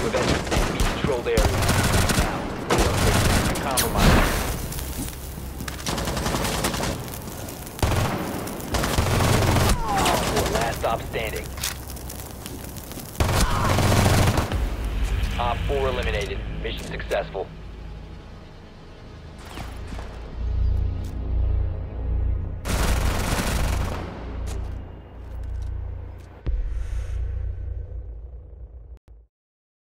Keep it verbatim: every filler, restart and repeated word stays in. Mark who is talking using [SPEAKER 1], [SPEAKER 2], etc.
[SPEAKER 1] prevent enemy controlled areas. Now, location is compromised. Last stop standing. Op four eliminated. Mission successful.